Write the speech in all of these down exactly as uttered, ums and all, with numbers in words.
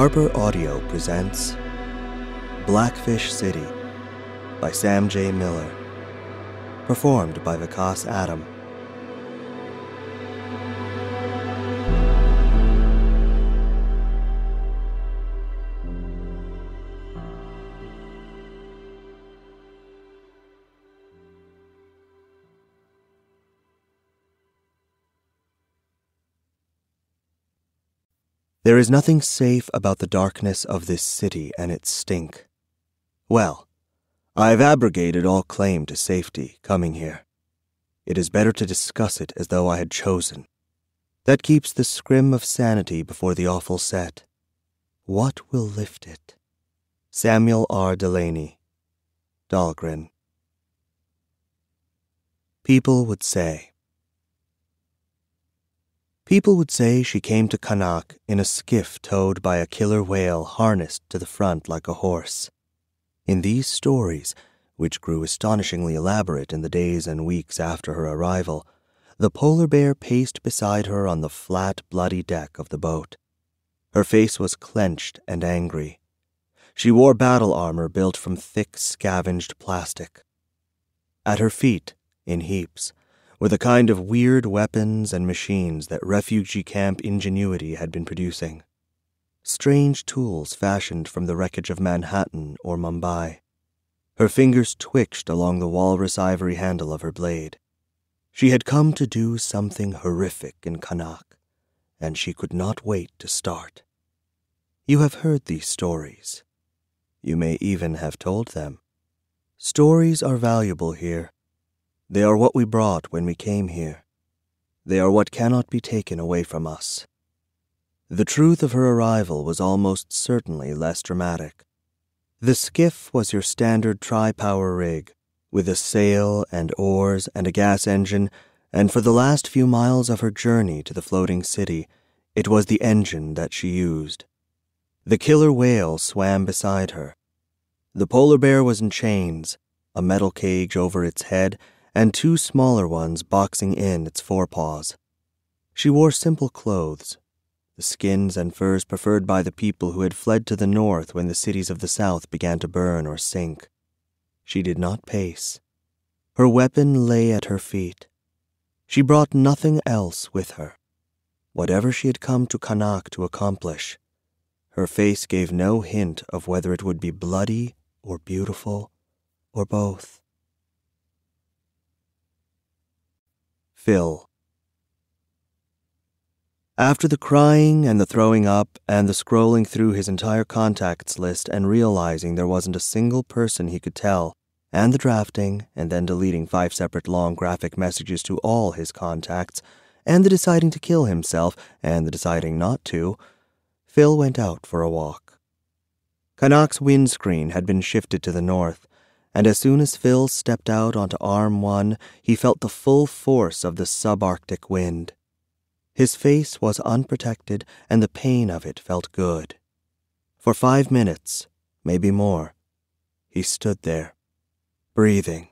Harper Audio presents Blackfish City by Sam J. Miller, performed by Vikas Adam. There is nothing safe about the darkness of this city and its stink. Well, I've abrogated all claim to safety coming here. It is better to discuss it as though I had chosen. That keeps the scrim of sanity before the awful set. What will lift it? Samuel R. Delaney, Dahlgren. People would say. People would say she came to Clarke in a skiff towed by a killer whale harnessed to the front like a horse. In these stories, which grew astonishingly elaborate in the days and weeks after her arrival, the polar bear paced beside her on the flat, bloody deck of the boat. Her face was clenched and angry. She wore battle armor built from thick, scavenged plastic. At her feet, in heaps, were the kind of weird weapons and machines that refugee camp ingenuity had been producing. Strange tools fashioned from the wreckage of Manhattan or Mumbai. Her fingers twitched along the walrus ivory handle of her blade. She had come to do something horrific in Clarke, and she could not wait to start. You have heard these stories. You may even have told them. Stories are valuable here. They are what we brought when we came here. They are what cannot be taken away from us. The truth of her arrival was almost certainly less dramatic. The skiff was your standard tri-power rig, with a sail and oars and a gas engine, and for the last few miles of her journey to the floating city, it was the engine that she used. The killer whale swam beside her. The polar bear was in chains, a metal cage over its head, and two smaller ones boxing in its forepaws. She wore simple clothes, the skins and furs preferred by the people who had fled to the north when the cities of the south began to burn or sink. She did not pace. Her weapon lay at her feet. She brought nothing else with her. Whatever she had come to Clarke to accomplish, her face gave no hint of whether it would be bloody or beautiful or both. Phil. After the crying and the throwing up and the scrolling through his entire contacts list and realizing there wasn't a single person he could tell, and the drafting and then deleting five separate long graphic messages to all his contacts, and the deciding to kill himself and the deciding not to, Phil went out for a walk. Clarke's windscreen had been shifted to the north, and as soon as Phil stepped out onto Arm one, he felt the full force of the subarctic wind. His face was unprotected, and the pain of it felt good. For five minutes, maybe more, he stood there, breathing,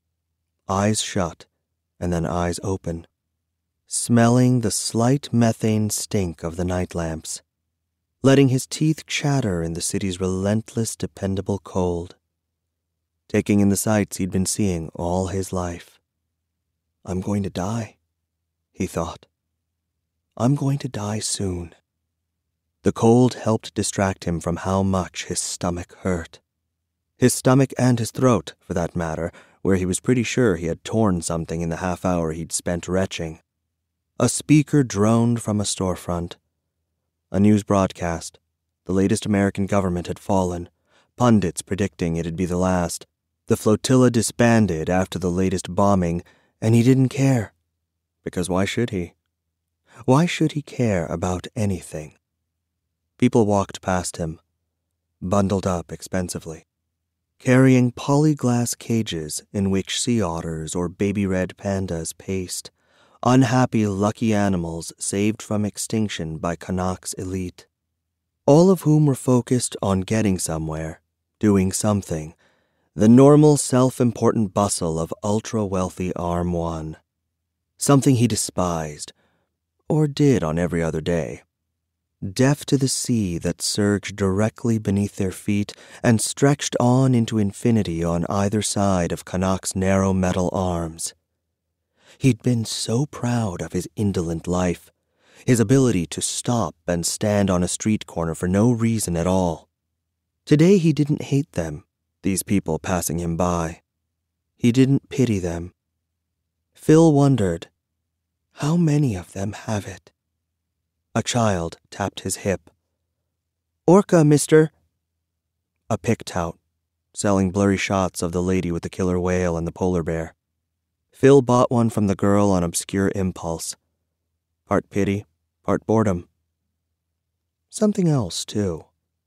eyes shut and then eyes open, smelling the slight methane stink of the night lamps, letting his teeth chatter in the city's relentless, dependable cold, taking in the sights he'd been seeing all his life. I'm going to die, he thought. I'm going to die soon. The cold helped distract him from how much his stomach hurt. His stomach and his throat, for that matter, where he was pretty sure he had torn something in the half hour he'd spent retching. A speaker droned from a storefront. A news broadcast. The latest American government had fallen. Pundits predicting it'd be the last. The flotilla disbanded after the latest bombing, and he didn't care. Because why should he? Why should he care about anything? People walked past him, bundled up expensively, carrying polyglass cages in which sea otters or baby red pandas paced, unhappy lucky animals saved from extinction by Clarke's elite, all of whom were focused on getting somewhere, doing something, the normal self-important bustle of ultra-wealthy Arm one. Something he despised, or did on every other day. deaf to the sea that surged directly beneath their feet and stretched on into infinity on either side of Kanak's narrow metal arms. He'd been so proud of his indolent life, his ability to stop and stand on a street corner for no reason at all. Today he didn't hate them, these people passing him by. He didn't pity them. Phil wondered, how many of them have it? A child tapped his hip. Orca, mister. A pick tout, selling blurry shots of the lady with the killer whale and the polar bear. Phil bought one from the girl on obscure impulse. Part pity, part boredom. Something else, too.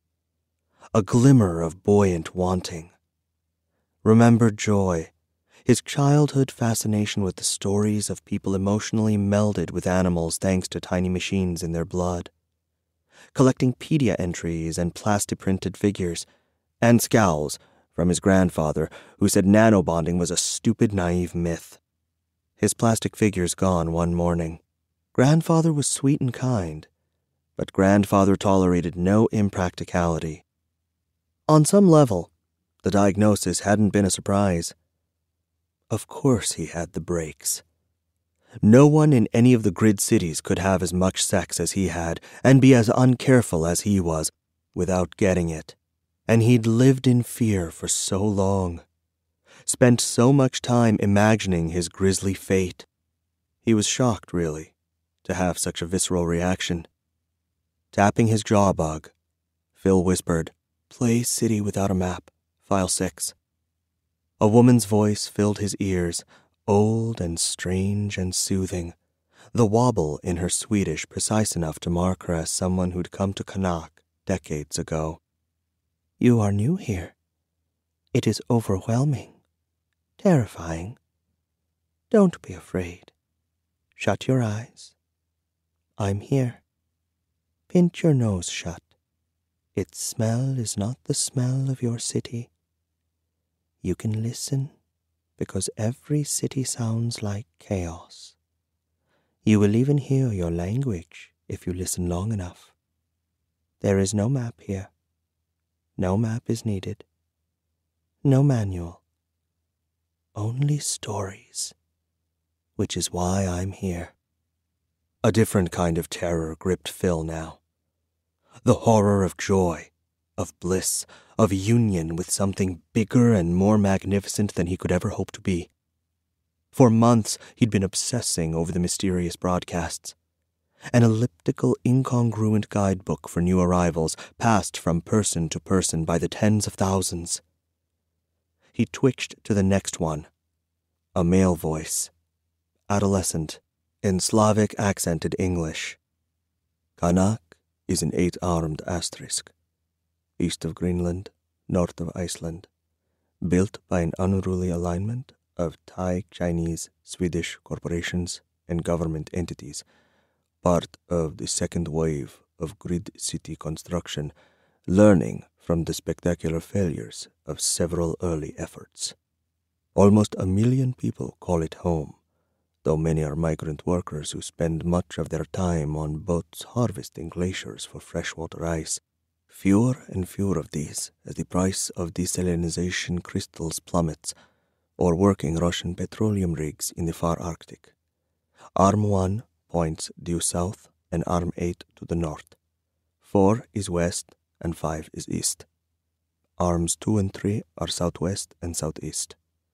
A glimmer of buoyant wanting. Remembered joy, his childhood fascination with the stories of people emotionally melded with animals thanks to tiny machines in their blood. Collecting pedia entries and plastic-printed figures, and scowls from his grandfather, who said nanobonding was a stupid, naive myth. His plastic figures gone one morning. Grandfather was sweet and kind, but grandfather tolerated no impracticality. On some level, the diagnosis hadn't been a surprise. Of course he had the breaks. No one in any of the grid cities could have as much sex as he had and be as uncareful as he was without getting it. And he'd lived in fear for so long, spent so much time imagining his grisly fate. He was shocked, really, to have such a visceral reaction. Tapping his jaw bug, Phil whispered, "Play City Without a Map, File six. A woman's voice filled his ears, old and strange and soothing, the wobble in her Swedish precise enough to mark her as someone who'd come to Kanak decades ago. You are new here. It is overwhelming, terrifying. Don't be afraid. Shut your eyes. I'm here. Pinch your nose shut. Its smell is not the smell of your city. You can listen, because every city sounds like chaos. You will even hear your language if you listen long enough. There is no map here. No map is needed. No manual. Only stories, which is why I'm here." A different kind of terror gripped Phil now. The horror of joy, of bliss, of union with something bigger and more magnificent than he could ever hope to be. For months he'd been obsessing over the mysterious broadcasts. An elliptical, incongruent guidebook for new arrivals passed from person to person by the tens of thousands. He twitched to the next one. A male voice. Adolescent, in Slavic-accented English. Kanak is an eight-armed asterisk. East of Greenland, north of Iceland, built by an unruly alignment of Thai, Chinese, Swedish corporations and government entities, part of the second wave of grid city construction, learning from the spectacular failures of several early efforts. Almost a million people call it home, though many are migrant workers who spend much of their time on boats harvesting glaciers for freshwater ice. Fewer and fewer of these as the price of desalinization crystals plummets, or working Russian petroleum rigs in the far Arctic. Arm one points due south and Arm eight to the north. Four is west and five is east. Arms two and three are southwest and southeast.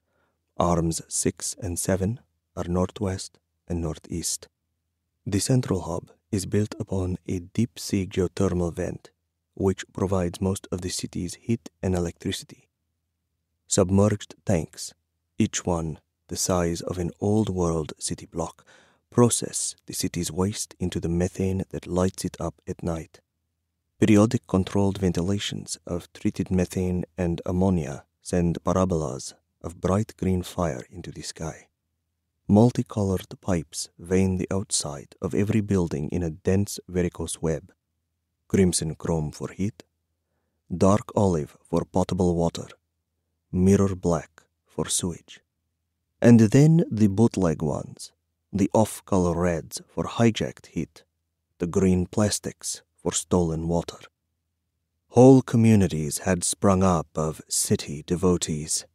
Arms six and seven are northwest and northeast. The central hub is built upon a deep-sea geothermal vent, which provides most of the city's heat and electricity. Submerged tanks, each one the size of an old-world city block, process the city's waste into the methane that lights it up at night. Periodic controlled ventilations of treated methane and ammonia send parabolas of bright green fire into the sky. Multicolored pipes vein the outside of every building in a dense varicose web. Crimson chrome for heat, dark olive for potable water, mirror black for sewage. And then the bootleg ones, the off-color reds for hijacked heat, the green plastics for stolen water. Whole communities had sprung up of city devotees.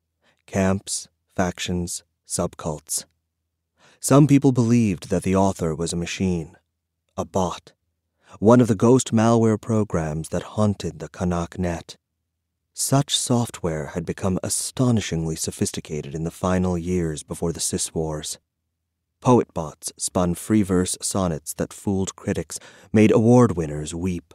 Camps, factions, subcults. Some people believed that the author was a machine, a bot, one of the ghost malware programs that haunted the Kanak net. Such software had become astonishingly sophisticated in the final years before the Cis Wars. Poet bots spun free verse sonnets that fooled critics, made award winners weep.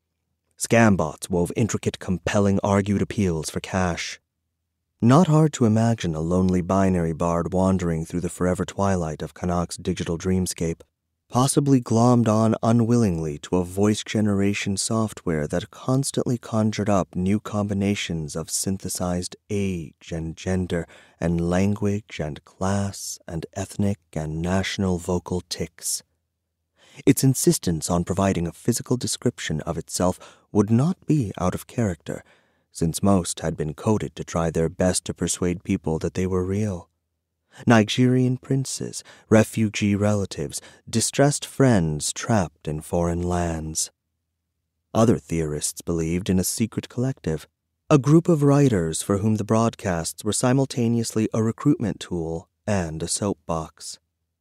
Scam bots wove intricate, compelling, argued appeals for cash. Not hard to imagine a lonely binary bard wandering through the forever twilight of Kanak's digital dreamscape, possibly glommed on unwillingly to a voice generation software that constantly conjured up new combinations of synthesized age and gender and language and class and ethnic and national vocal tics. Its insistence on providing a physical description of itself would not be out of character, since most had been coded to try their best to persuade people that they were real. Nigerian princes, refugee relatives, distressed friends trapped in foreign lands. Other theorists believed in a secret collective, a group of writers for whom the broadcasts were simultaneously a recruitment tool and a soapbox.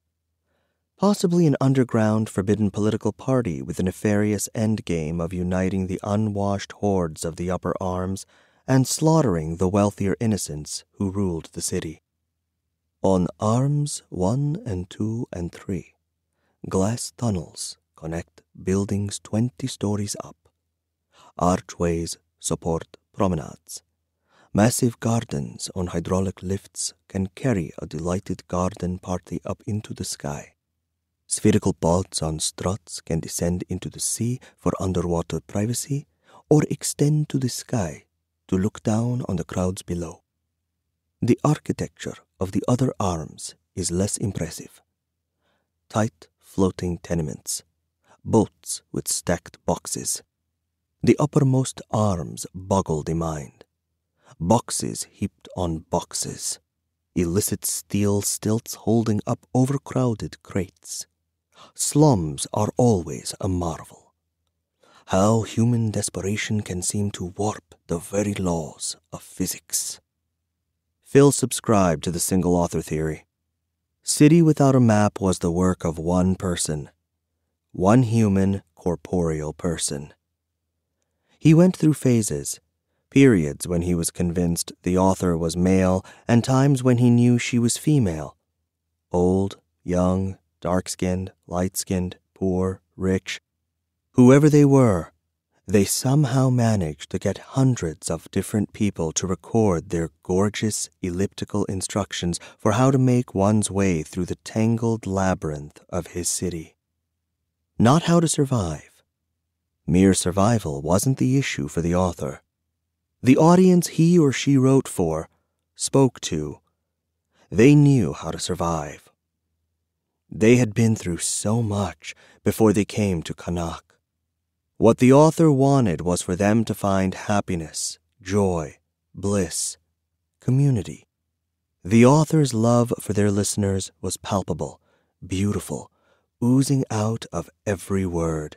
Possibly an underground forbidden political party with a nefarious endgame of uniting the unwashed hordes of the upper arms and slaughtering the wealthier innocents who ruled the city. On arms one and two and three, glass tunnels connect buildings twenty stories up. Archways support promenades. Massive gardens on hydraulic lifts can carry a delighted garden party up into the sky. Spherical boats on struts can descend into the sea for underwater privacy or extend to the sky to look down on the crowds below. The architecture of the other arms is less impressive. Tight, floating tenements, boats with stacked boxes. The uppermost arms boggle the mind. Boxes heaped on boxes. Illicit steel stilts holding up overcrowded crates. Slums are always a marvel. How human desperation can seem to warp the very laws of physics. Phil subscribed to the single-author theory. City Without a Map was the work of one person. One human, corporeal person. He went through phases, periods when he was convinced the author was male and times when he knew she was female. Old, young, dark-skinned, light-skinned, poor, rich. Whoever they were, they somehow managed to get hundreds of different people to record their gorgeous elliptical instructions for how to make one's way through the tangled labyrinth of his city. Not how to survive. Mere survival wasn't the issue for the author. The audience he or she wrote for, spoke to, they knew how to survive. They had been through so much before they came to Kanak. What the author wanted was for them to find happiness, joy, bliss, community. The author's love for their listeners was palpable, beautiful, oozing out of every word.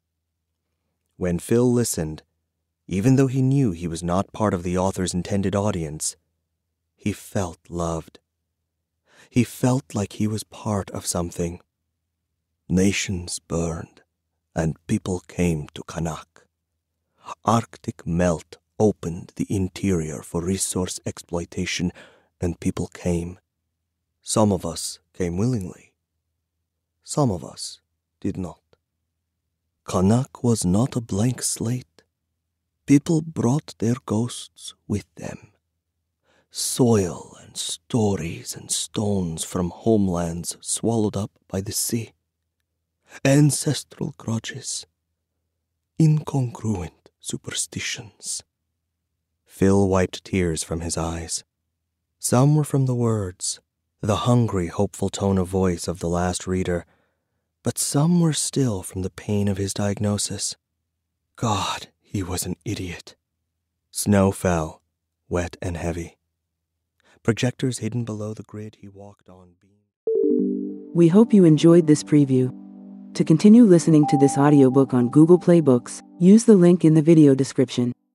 When Phil listened, even though he knew he was not part of the author's intended audience, he felt loved. He felt like he was part of something. Nations burned, and people came to Kanak. Arctic melt opened the interior for resource exploitation, and people came. Some of us came willingly. Some of us did not. Kanak was not a blank slate. People brought their ghosts with them. Soil and stories and stones from homelands swallowed up by the sea. Ancestral grudges. Incongruent superstitions. Phil wiped tears from his eyes. Some were from the words, the hungry, hopeful tone of voice of the last reader, but some were still from the pain of his diagnosis. God, he was an idiot. Snow fell, wet and heavy. Projectors hidden below the grid he walked on beamed. We hope you enjoyed this preview. To continue listening to this audiobook on Google Play Books, use the link in the video description.